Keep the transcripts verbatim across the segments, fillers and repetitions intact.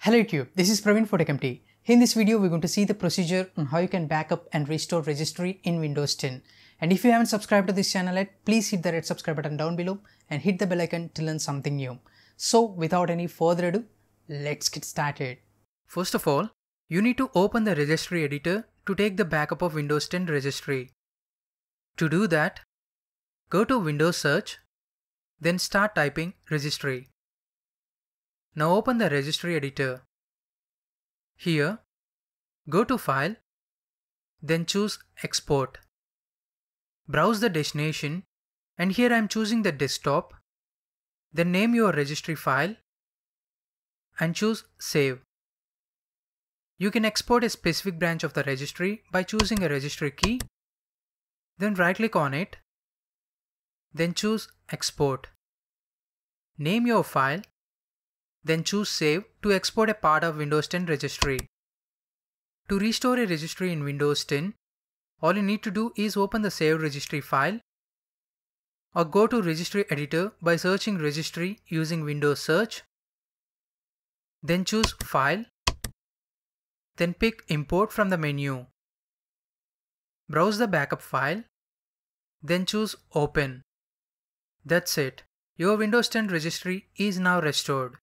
Hello YouTube, this is Praveen for TechEmpty. In this video, we're going to see the procedure on how you can backup and restore registry in Windows ten. And if you haven't subscribed to this channel yet, please hit the red subscribe button down below and hit the bell icon to learn something new. So without any further ado, let's get started. First of all, you need to open the Registry Editor to take the backup of Windows ten registry. To do that, go to Windows Search, then start typing Registry. Now open the Registry Editor. Here, go to File, then choose Export. Browse the destination, and here I am choosing the desktop. Then name your registry file and choose Save. You can export a specific branch of the registry by choosing a registry key, then right-click on it, then choose Export. Name your file, then choose Save to export a part of Windows ten registry. To restore a registry in Windows ten, all you need to do is open the saved registry file or go to Registry Editor by searching Registry using Windows Search. Then choose File, then pick Import from the menu. Browse the backup file, then choose Open. That's it. Your Windows ten registry is now restored.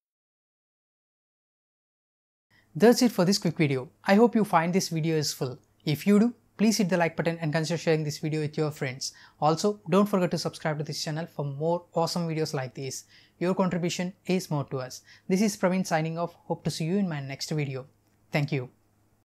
That's it for this quick video. I hope you find this video useful. If you do, please hit the like button and consider sharing this video with your friends. Also, don't forget to subscribe to this channel for more awesome videos like this. Your contribution is more to us. This is Praveen signing off. Hope to see you in my next video. Thank you.